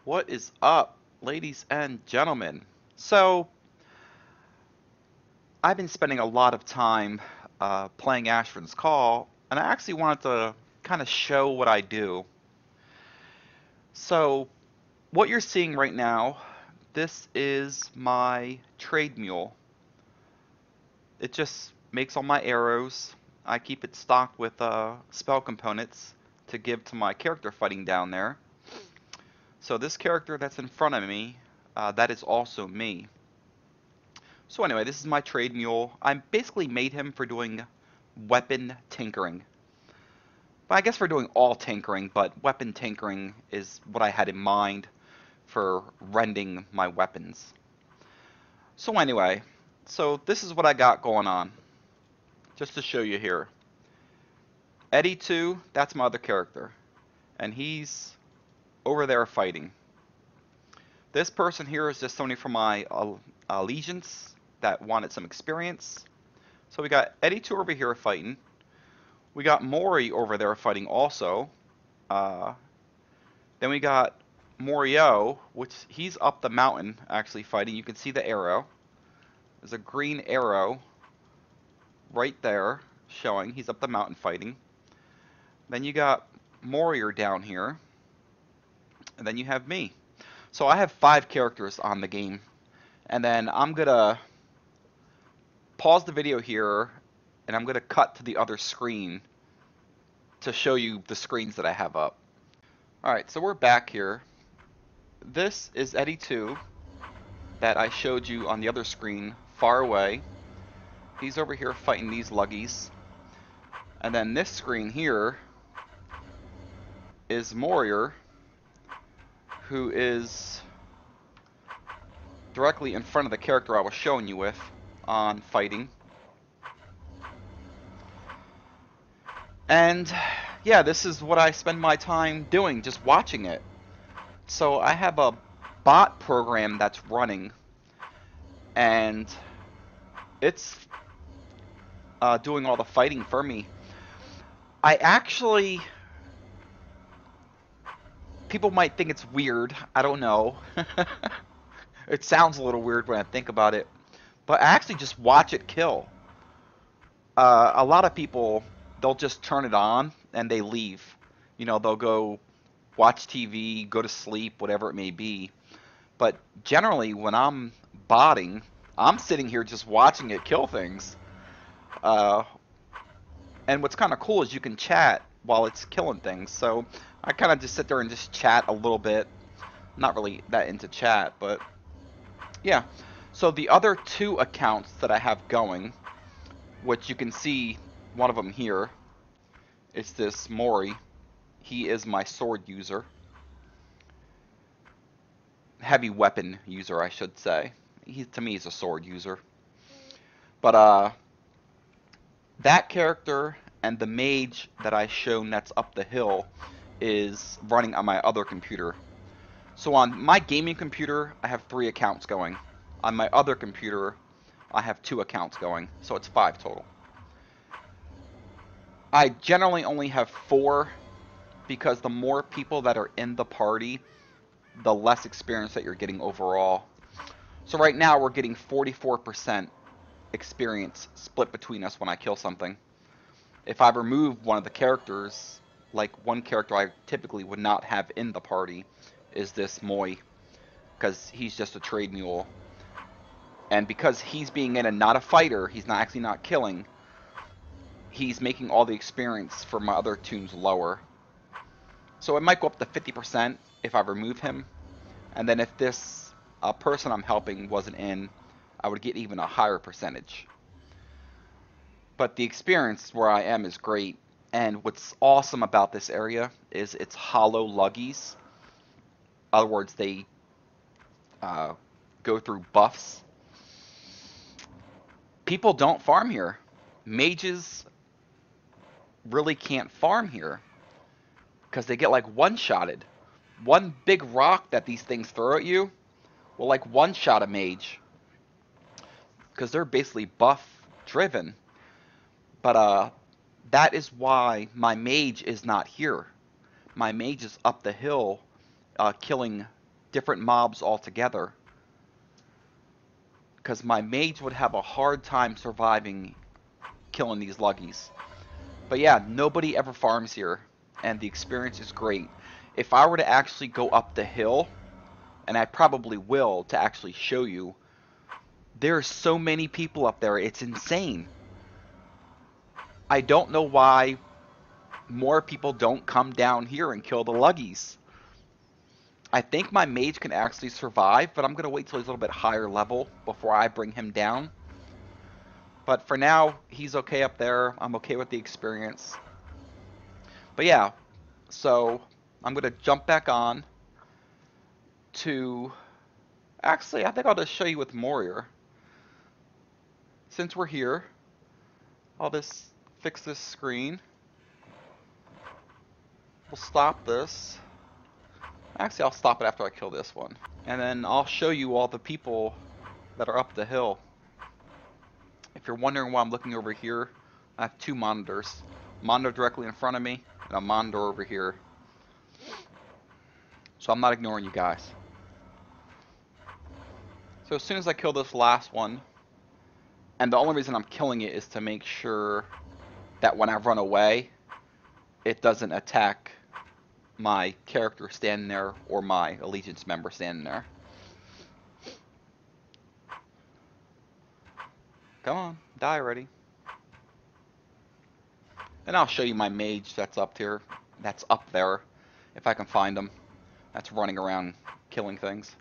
What is up, ladies and gentlemen? So, I've been spending a lot of time playing Asheron's Call, and I actually wanted to kind of show what I do. So, what you're seeing right now, this is my trade mule. It just makes all my arrows. I keep it stocked with spell components to give to my character fighting down there. So this character that's in front of me, that is also me. So anyway, this is my trade mule. I basically made him for doing weapon tinkering. But I guess for doing all tinkering, but weapon tinkering is what I had in mind for rending my weapons. So anyway, so this is what I got going on. Just to show you here. Eddie 2, that's my other character. And he's over there fighting. This person here is just somebody from my allegiance that wanted some experience. So we got Eddie 2 over here fighting. We got MoiR over there fighting also. Uh, then we got MoiR, which he's up the mountain actually fighting. You can see the arrow. There's a green arrow right there showing he's up the mountain fighting. Then you got MoiR down here. And then you have me. So I have 5 characters on the game. And then I'm going to pause the video here and I'm going to cut to the other screen to show you the screens that I have up. Alright, so we're back here. This is Eddie 2 that I showed you on the other screen far away. He's over here fighting these luggies. And then this screen here is MoiR, who is directly in front of the character I was showing you with on fighting. And yeah, this is what I spend my time doing, just watching it. So I have a bot program that's running, and it's doing all the fighting for me. I actually, people might think it's weird, I don't know. It sounds a little weird when I think about it, but I actually just watch it kill. A lot of people, they'll just turn it on and they leave. You know, they'll go watch TV, go to sleep, whatever it may be. But generally, when I'm botting, I'm sitting here just watching it kill things. Uh, and what's kind of cool is you can chat while it's killing things. So I kind of just sit there and just chat a little bit. Not really that into chat, but yeah. So the other 2 accounts that I have going, which you can see one of them here, is this MoiR. He is my sword user. Heavy weapon user, I should say. To me, he's a sword user. But that character and the mage that I shown that's up the hill is running on my other computer. So on my gaming computer, I have 3 accounts going. On my other computer, I have 2 accounts going, so it's 5 total. I generally only have 4 because the more people that are in the party, the less experience that you're getting overall. So right now we're getting 44% experience split between us when I kill something. If I remove one of the characters, like one character I typically would not have in the party is this MoiR, because he's just a trade mule. And because he's being in and not a fighter, he's not actually not killing, he's making all the experience for my other tunes lower. So it might go up to 50% if I remove him. And then if this person I'm helping wasn't in, I would get even a higher percentage. But the experience where I am is great. And what's awesome about this area is it's hollow luggies. In other words, they go through buffs. People don't farm here. Mages really can't farm here because they get like one-shotted. One big rock that these things throw at you will like one-shot a mage because they're basically buff driven. But that is why my mage is not here. My mage is up the hill killing different mobs altogether. Because my mage would have a hard time surviving killing these luggies. But yeah, nobody ever farms here, and the experience is great. If I were to actually go up the hill, and I probably will to actually show you, there are so many people up there, it's insane. I don't know why more people don't come down here and kill the luggies. I think my mage can actually survive, but I'm going to wait till he's a little bit higher level before I bring him down. But for now, he's okay up there. I'm okay with the experience. But yeah, so I'm going to jump back on to... Actually, I think I'll just show you with MoiR. Since we're here, I'll just fix this screen. We'll stop this. Actually, I'll stop it after I kill this one. And then I'll show you all the people that are up the hill. If you're wondering why I'm looking over here, I have two monitors. A monitor directly in front of me, and a monitor over here. So I'm not ignoring you guys. So as soon as I kill this last one, and the only reason I'm killing it is to make sure that when I run away, it doesn't attack my character standing there or my allegiance member standing there. Come on, die already. And I'll show you my mage that's up here. That's up there, if I can find him. That's running around killing things.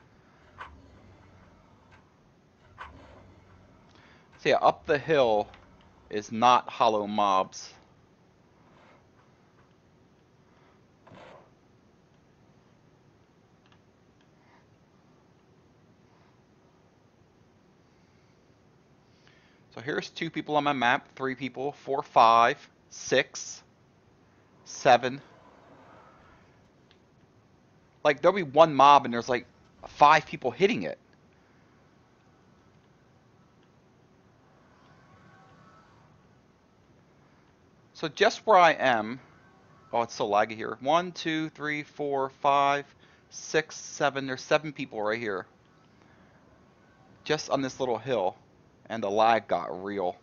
So yeah, up the hill is not hollow mobs. So here's 2 people on my map, 3 people, 4, 5, 6, 7. Like, there'll be one mob and there's like 5 people hitting it. So just where I am, oh, it's so laggy here. 1, 2, 3, 4, 5, 6, 7. There's 7 people right here. Just on this little hill. And the lag got real.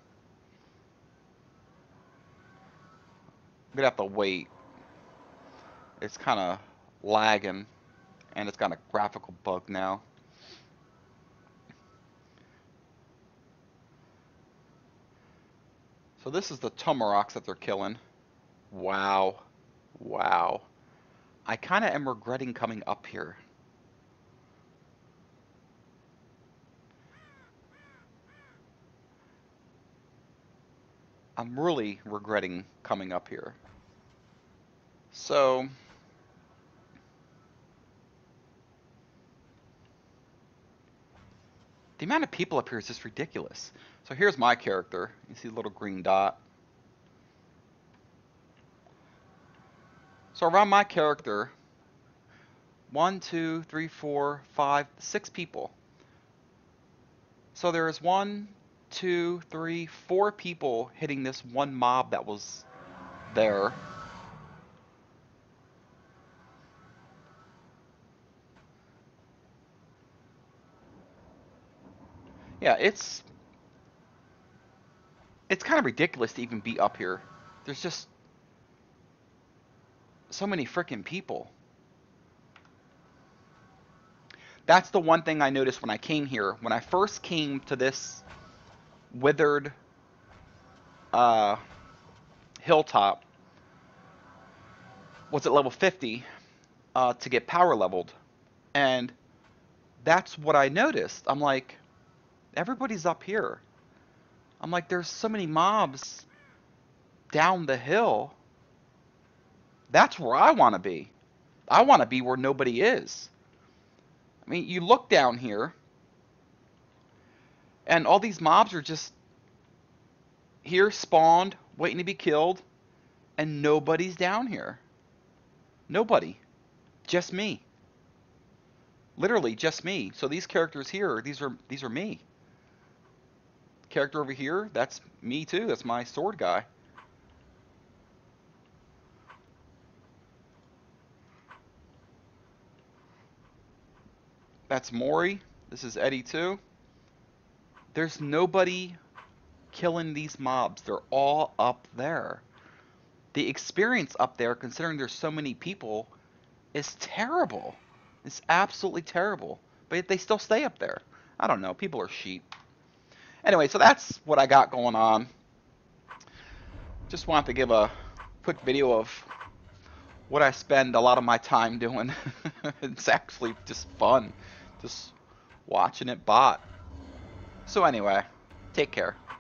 I'm gonna have to wait. It's kind of lagging. And it's got a graphical bug now. So this is the Tomaroks that they're killing. Wow. Wow. I kind of am regretting coming up here. I'm really regretting coming up here. So... the amount of people up here is just ridiculous. So here's my character. You see the little green dot. So around my character, 1, 2, 3, 4, 5, 6 people. So there's 1, 2, 3, 4 people hitting this one mob that was there. Yeah, it's kind of ridiculous to even be up here. There's just so many freaking people. That's the one thing I noticed when I came here. When I first came to this withered hilltop, was at level 50 to get power leveled. And that's what I noticed. I'm like, everybody's up here. I'm like, there's so many mobs down the hill. That's where I want to be. I want to be where nobody is. I mean, you look down here, and all these mobs are just here spawned, waiting to be killed, and nobody's down here. Nobody. Just me. Literally just me. So these characters here, these are me. Character over here, that's me too. That's my sword guy. That's Maury. This is Eddie too. There's nobody killing these mobs. They're all up there. The experience up there, considering there's so many people, is terrible. It's absolutely terrible. But yet they still stay up there. I don't know. People are sheep. Anyway, so that's what I got going on. Just wanted to give a quick video of what I spend a lot of my time doing. It's actually just fun. Just watching it bot. So anyway, take care.